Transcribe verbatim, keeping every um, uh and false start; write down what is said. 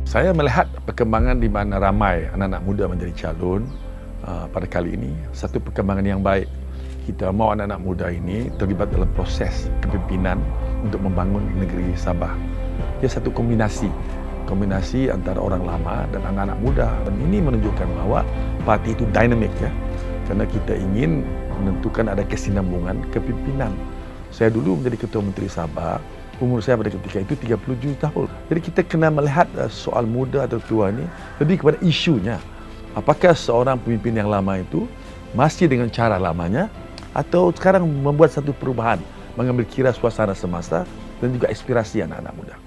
Saya melihat perkembangan di mana ramai anak-anak muda menjadi calon uh, pada kali ini. Satu perkembangan yang baik. Kita mahu anak-anak muda ini terlibat dalam proses kepimpinan untuk membangun negeri Sabah. Ia satu kombinasi. Kombinasi antara orang lama dan anak-anak muda. Dan ini menunjukkan bahawa parti itu dinamik ya. Kerana kita ingin menentukan ada kesinambungan kepimpinan. Saya dulu menjadi Ketua Menteri Sabah. Umur saya pada ketika itu tiga puluh tujuh tahun. Jadi kita kena melihat soal muda atau tua ini lebih kepada isunya. Apakah seorang pemimpin yang lama itu masih dengan cara lamanya atau sekarang membuat satu perubahan, mengambil kira suasana semasa dan juga inspirasi anak-anak muda.